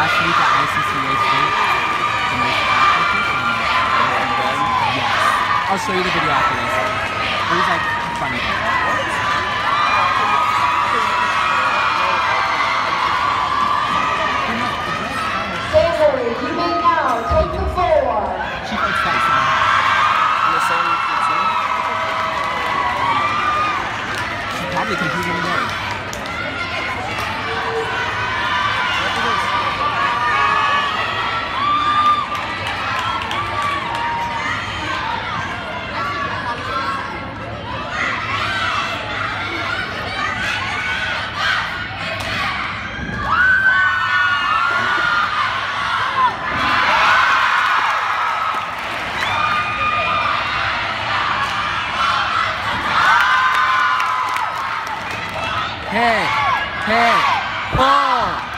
last week at ICCA State, the most active yes. I'll show you the video after this. It was like funny. Sandler, you may now take the floor. She fights Tyson. In the same routine? She's probably competing today. Hey, pull!